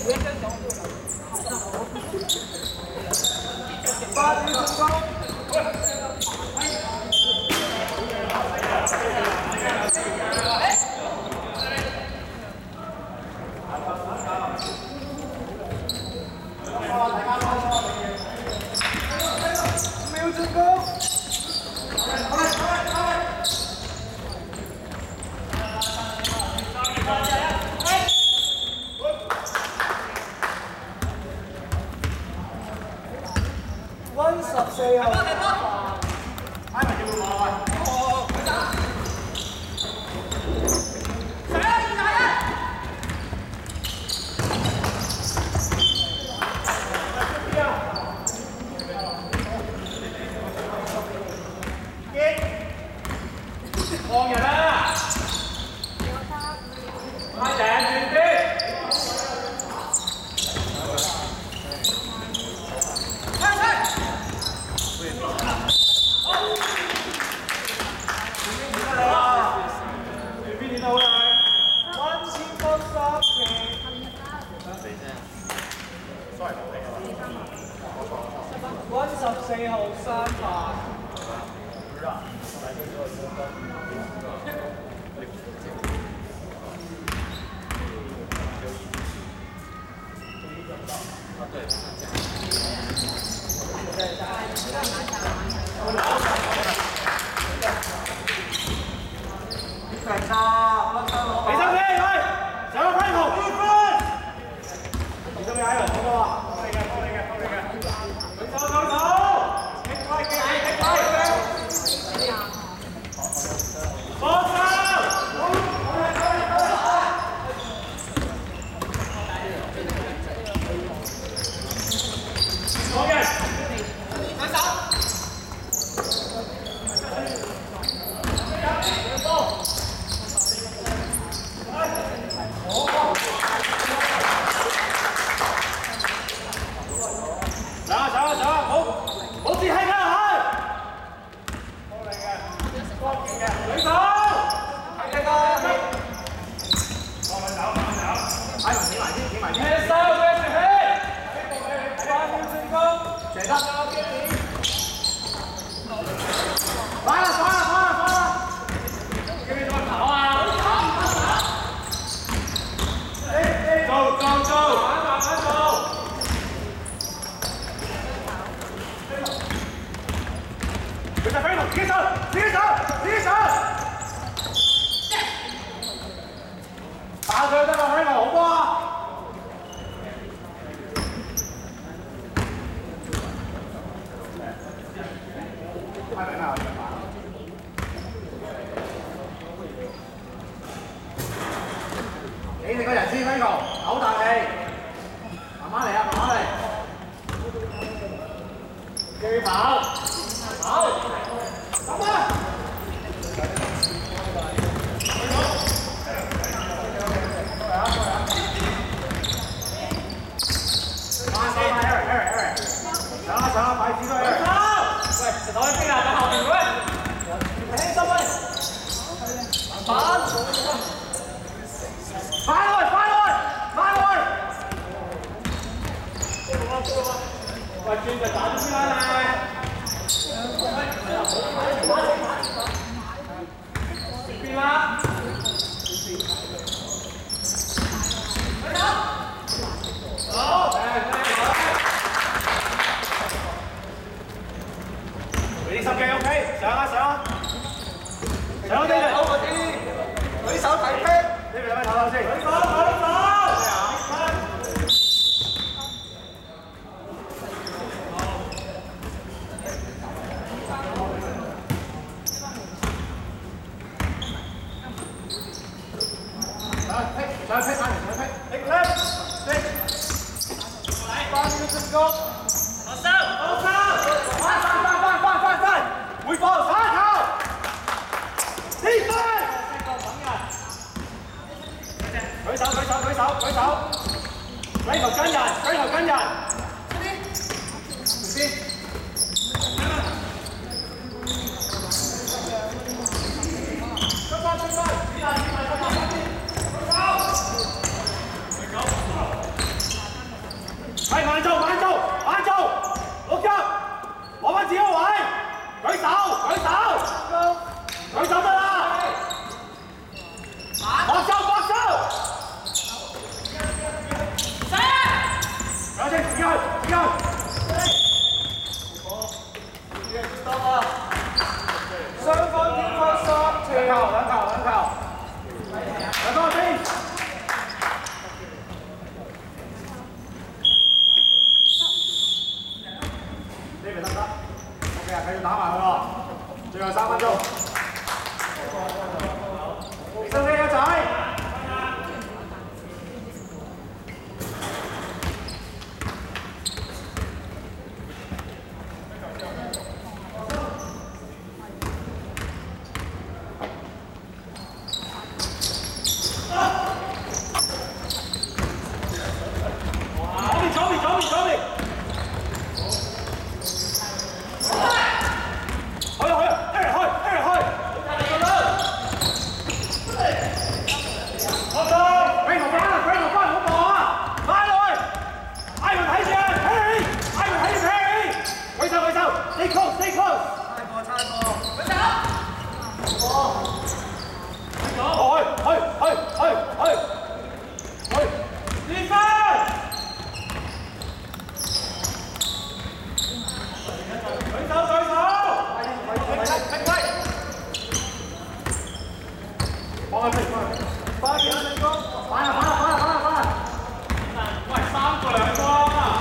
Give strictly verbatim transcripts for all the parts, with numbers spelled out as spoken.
八局成功。没有成功。 温十四號。挨埋條路啊！哦，佢打。上一二打一。結。放人啦！快頂轉啲。 温十四號三排。平啊！俾心機佢，上個規模。二十廿人好唔好啊？幫你嘅，幫你嘅，幫你嘅。舉手，舉手。擊快，擊快，擊快。放手。好嘅。舉手。打佢得啦，喺度好波啊！太明啦！你哋個人先喺度，唞啖氣，慢慢嚟啊，慢慢嚟，繼續跑，跑，咁啊！ 上啊上啊，快啲去！喂，食到喺邊啊？喺後邊喂，輕心喂，反，快落去，快落去，快落去！喂，轉就打先啦你。邊啦？好，俾啲心機 ，OK， 上啊上啊，上啲嚟，好嗰啲，舉手睇啤，呢邊有咩唞唞先？舉手舉手。上劈，上劈，上劈，劈 left， 劈，嚟，八秒成功，落手，落手，翻翻翻翻翻翻翻，回防，反球，呢分，舉手舉手舉手舉手，舉頭跟人，舉頭跟人，先先，出翻出翻，起來起來出翻出翻。 打埋佢咯，最後三分鐘。身體一仔。 Stay close, stay close。差過，差過。佢走。哦。去去去去去去。連分。舉手舉手。停位。放下飛，放下。快啲啊，成功！反啦反啦反啦反啦反啦！喂，三個兩個啊！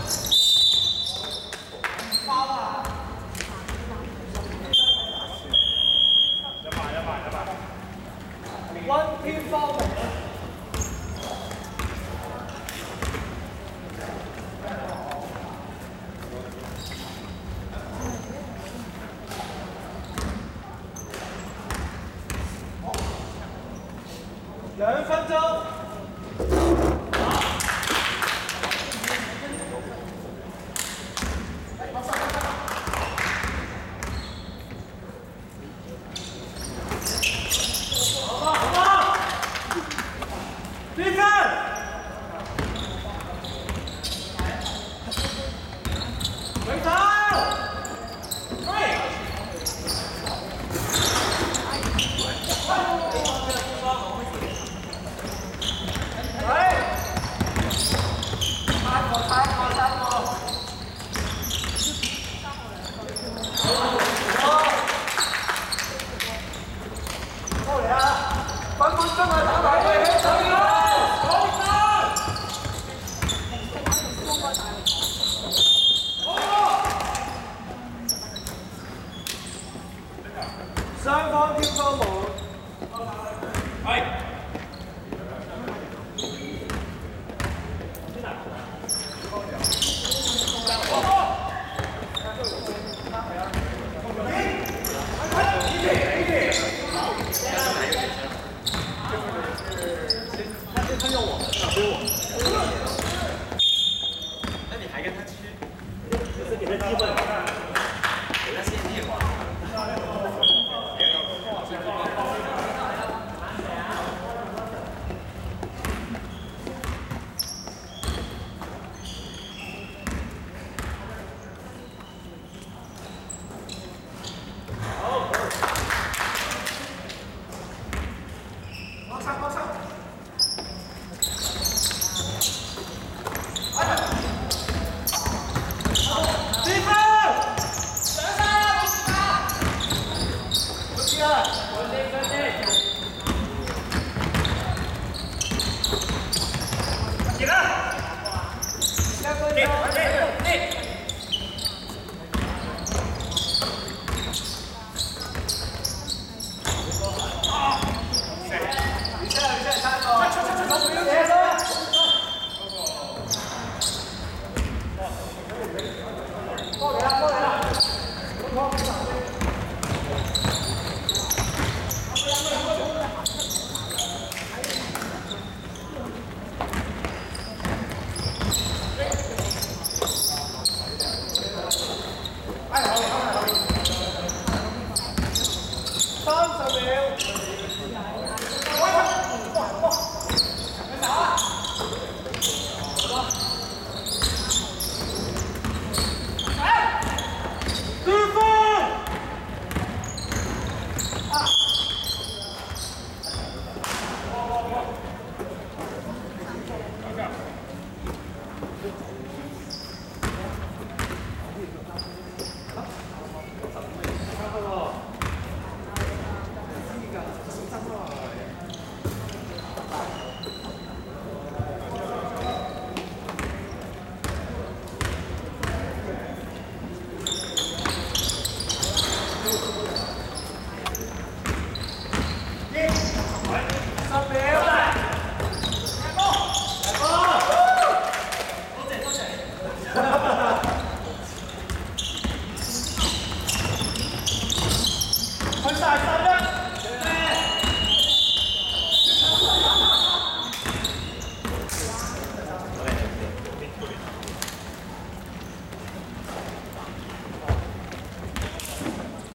One team foul。兩分鐘。雙方添方門。係。他用我，追我。那你还跟他继续？这是给他机会，给他先计划。 Get